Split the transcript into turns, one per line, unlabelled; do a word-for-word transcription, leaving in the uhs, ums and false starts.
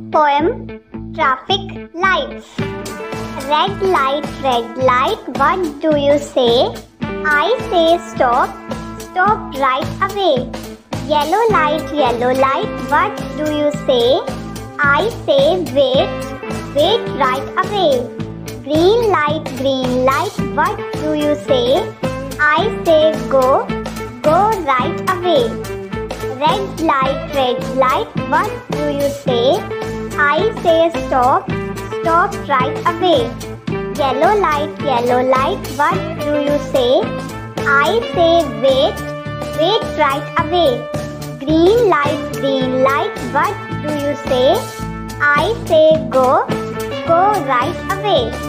Poem Traffic Lights. Red light, red light, what do you say? I say stop, stop right away. Yellow light, yellow light, what do you say? I say wait, wait right away. Green light, green light, what do you say? I say go, go right away. Red light, red light, what do you say? I say stop, stop right away. Yellow light, yellow light, what do you say? I say wait, wait right away. Green light, green light, what do you say? I say go, go right away.